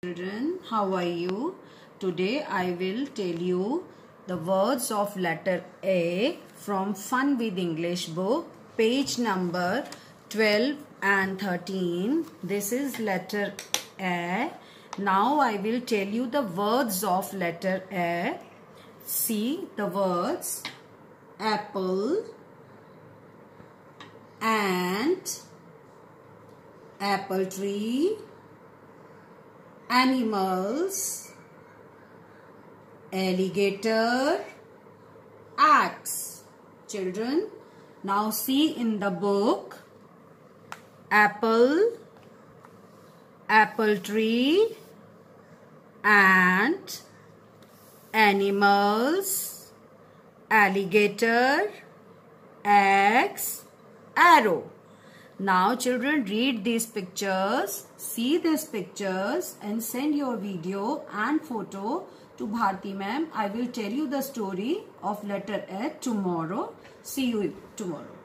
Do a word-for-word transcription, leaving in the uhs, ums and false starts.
Children, how are you? Today I will tell you the words of letter A from Fun with English book, page number twelve and thirteen. This is letter A. Now I will tell you the words of letter A. See the words: apple, ant, apple tree, animals, alligator, axe. Children, now see in the book: apple, apple tree, ant, animals, alligator, axe, arrow. Now children, read these pictures, see these pictures and send your video and photo to Bharti ma'am. I will tell you the story of letter A tomorrow. See you tomorrow.